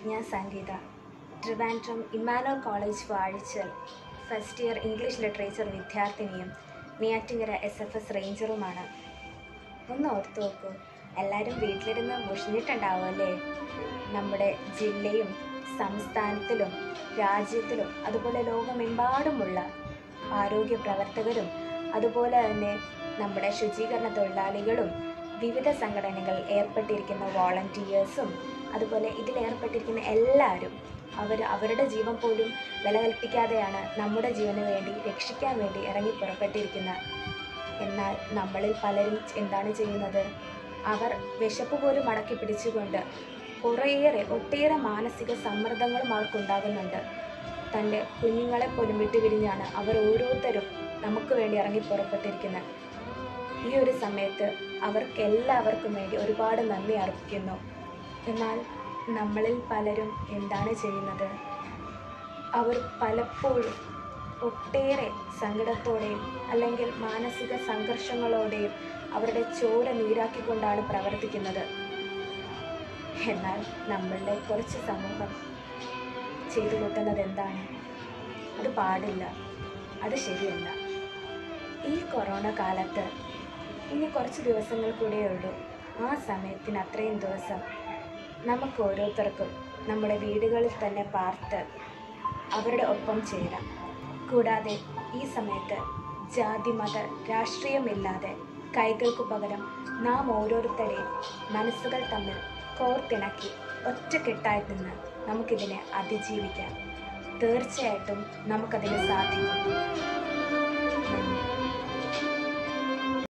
ഞാൻ Sangeetha, Trivandrum Emmanuel college Vazhichal first year English literature വിദ്യാർത്ഥിനിയും Neyyattinkara SFS റേഞ്ചറുമാണ്. ഒന്ന് ഓർത്തു നോക്കൂ, എല്ലാവരും വീട്ടിലിരുന്ന് മുഷിഞ്ഞിട്ടുണ്ടാവും അല്ലേ? നമ്മുടെ ജില്ലയും സംസ്ഥാനത്തിലും രാജ്യത്തിലും അതുപോലെ ലോകമെമ്പാടുമുള്ള ആരോഗ്യ പ്രവർത്തകരും അതുപോലെ തന്നെ നമ്മുടെ ശുചീകരണ തൊഴിലാളികളും വിവിധ സംഘടനകൾ ഏർപ്പെട്ടിരിക്കുന്ന വോളണ്ടിയേഴ്സും അതുപോലെ ഇതിലേർപ്പെട്ടിരിക്കുന്ന എല്ലാവരും അവരുടെ ജീവൻ പോലും വില കൽപ്പിക്കാതെയാണ് നമ്മുടെ ജീവന് വേണ്ടി രക്ഷിക്കാൻ വേണ്ടി ഇറങ്ങി പുറപ്പെട്ടിരിക്കുന്നത്. എന്നാൽ നമ്മളിൽ പലരും എന്താണ് ചെയ്യുന്നത്? അവർ വിശപ്പ് പോലും അടക്കി പിടിച്ചുകൊണ്ട് ഒട്ടേറെ മാനസിക സമ്മർദ്ദങ്ങളും അവർക്കുണ്ടാകുന്നുണ്ട്. തൻ്റെ കുഞ്ഞുങ്ങളെ പോലും വിട്ടുപിരിഞ്ഞാണ് അവർ ഓരോരുത്തരും നമുക്ക് വേണ്ടി ഇറങ്ങി പുറപ്പെട്ടിരിക്കുന്നത്. ഈ ഒരു സമയത്ത് അവർക്കെല്ലാവർക്കും വേണ്ടി ഒരുപാട് നന്ദി അർപ്പിക്കുന്നു. എന്നാൽ നമ്മളിൽ പലരും എന്താണ് ചെയ്യുന്നത്? അവർ പലപ്പോഴും ഒട്ടേറെ സങ്കടത്തോടെയും അല്ലെങ്കിൽ മാനസിക സംഘർഷങ്ങളോടെയും അവരുടെ ചോര നീരാക്കിക്കൊണ്ടാണ് പ്രവർത്തിക്കുന്നത്. എന്നാൽ നമ്മളുടെ കുറച്ച് സമൂഹം ചെയ്തു കൂട്ടുന്നത് എന്താണ്? അത് പാടില്ല, അത് ശരിയല്ല. ഈ കൊറോണ കാലത്ത് ഇനി കുറച്ച് ദിവസങ്ങൾ കൂടിയേ ഉള്ളൂ. ആ സമയത്തിന് അത്രയും ദിവസം നമുക്ക് ഓരോരുത്തർക്കും നമ്മുടെ വീടുകളിൽ തന്നെ പാർത്ത് അവരുടെ ഒപ്പം ചേരാം. കൂടാതെ ഈ സമയത്ത് ജാതി മത രാഷ്ട്രീയമില്ലാതെ കൈകൾക്കു പകരം നാം ഓരോരുത്തരെയും മനസ്സുകൾ തമ്മിൽ കോർത്തിണക്കി ഒറ്റക്കെട്ടായി നിന്ന് നമുക്കിതിനെ അതിജീവിക്കാം. തീർച്ചയായിട്ടും നമുക്കതിന് സാധിക്കും.